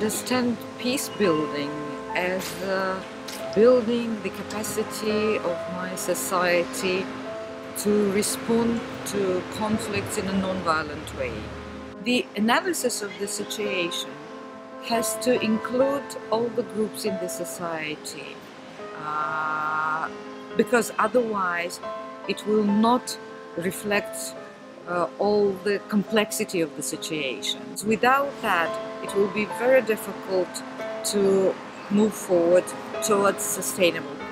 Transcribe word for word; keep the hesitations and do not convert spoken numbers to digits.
understand peace building as uh, building the capacity of my society to respond to conflicts in a non-violent way. The analysis of the situation has to include all the groups in the society, uh, because otherwise it will not reflect uh, all the complexity of the situations. Without that, it will be very difficult to move forward towards sustainable